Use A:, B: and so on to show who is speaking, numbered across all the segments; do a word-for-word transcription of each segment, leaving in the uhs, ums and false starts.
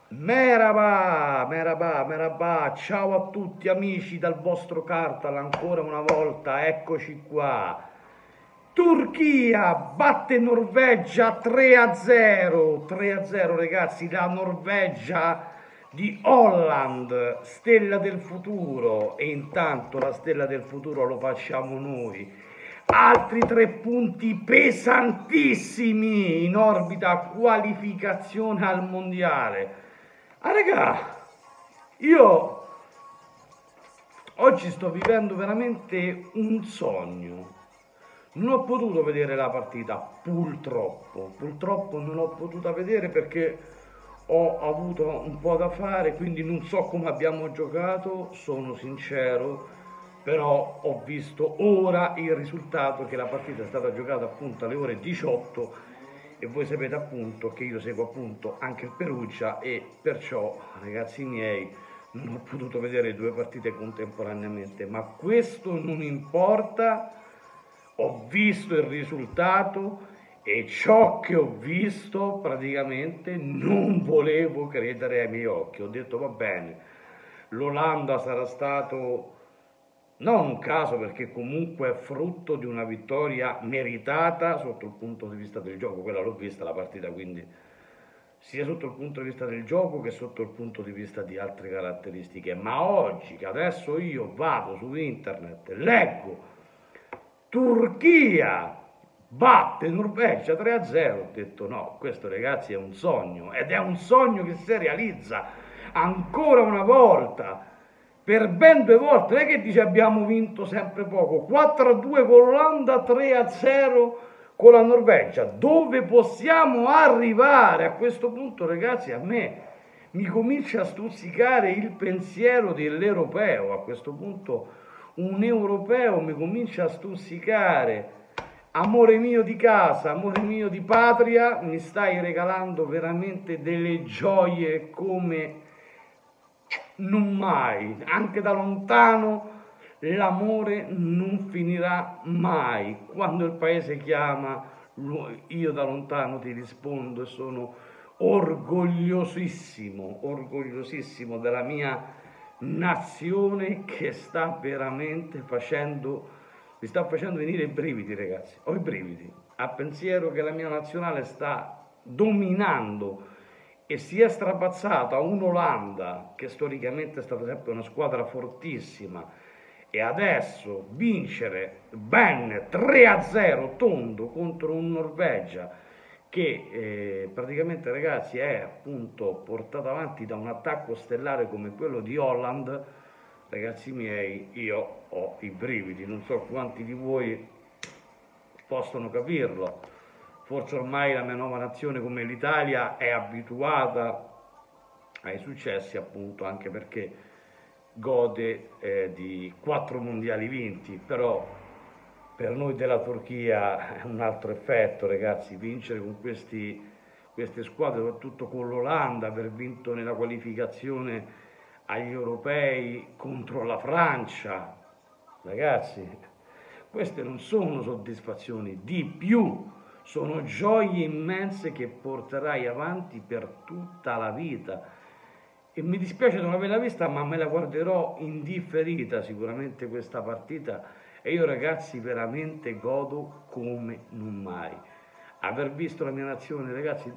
A: Merhaba, merhaba, merhaba, ciao a tutti amici dal vostro Kartal, ancora una volta, eccoci qua. Turchia batte Norvegia tre a zero, tre a zero ragazzi, la Norvegia di Holland, stella del futuro, e intanto la stella del futuro lo facciamo noi. Altri tre punti pesantissimi in orbita qualificazione al mondiale. Ah, raga, io oggi sto vivendo veramente un sogno. Non ho potuto vedere la partita, purtroppo. Purtroppo non l'ho potuta vedere perché ho avuto un po' da fare, quindi non so come abbiamo giocato, sono sincero, però ho visto ora il risultato che la partita è stata giocata appunto alle ore diciotto e voi sapete appunto che io seguo appunto anche il Perugia e perciò, ragazzi miei, non ho potuto vedere due partite contemporaneamente, ma questo non importa. Ho visto il risultato e ciò che ho visto praticamente non volevo credere ai miei occhi. Ho detto va bene, l'Olanda sarà stato non un caso perché comunque è frutto di una vittoria meritata sotto il punto di vista del gioco, quella l'ho vista la partita, quindi sia sotto il punto di vista del gioco che sotto il punto di vista di altre caratteristiche. Ma oggi che adesso io vado su internet, leggo Turchia batte Norvegia tre a zero, ho detto no, questo ragazzi è un sogno ed è un sogno che si realizza ancora una volta, per ben due volte. Non è che dice abbiamo vinto sempre poco, quattro a due con l'Olanda, tre a zero con la Norvegia. Dove possiamo arrivare a questo punto, ragazzi? A me mi comincia a stuzzicare il pensiero dell'europeo. A questo punto un europeo mi comincia a stuzzicare. Amore mio di casa, amore mio di patria, mi stai regalando veramente delle gioie come non mai, anche da lontano. L'amore non finirà mai. Quando il paese chiama, io da lontano ti rispondo e sono orgogliosissimo, orgogliosissimo della mia nazione che sta veramente facendo, mi sta facendo venire i brividi, ragazzi. Ho i brividi a pensiero che la mia nazionale sta dominando e si è strapazzata un'Olanda che storicamente è stata sempre una squadra fortissima, e adesso vincere ben tre a zero tondo contro un Norvegia che eh, praticamente, ragazzi, è appunto portato avanti da un attacco stellare come quello di Holland. Ragazzi miei, io ho i brividi, non so quanti di voi possono capirlo. Forse ormai la mia nuova nazione come l'Italia è abituata ai successi, appunto anche perché gode eh, di quattro mondiali vinti, però per noi della Turchia è un altro effetto, ragazzi. Vincere con questi, queste squadre, soprattutto con l'Olanda, aver vinto nella qualificazione agli europei contro la Francia, ragazzi, queste non sono soddisfazioni, di più, sono gioie immense che porterai avanti per tutta la vita. E mi dispiace non averla vista, ma me la guarderò indifferita sicuramente questa partita, e io, ragazzi, veramente godo come non mai. Aver visto la mia nazione, ragazzi,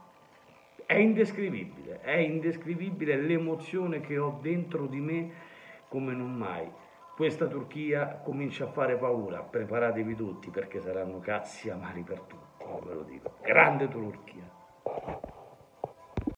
A: è indescrivibile, è indescrivibile l'emozione che ho dentro di me come non mai. Questa Turchia comincia a fare paura, preparatevi tutti perché saranno cazzi amari per tutti, ve lo dico. Grande Turchia!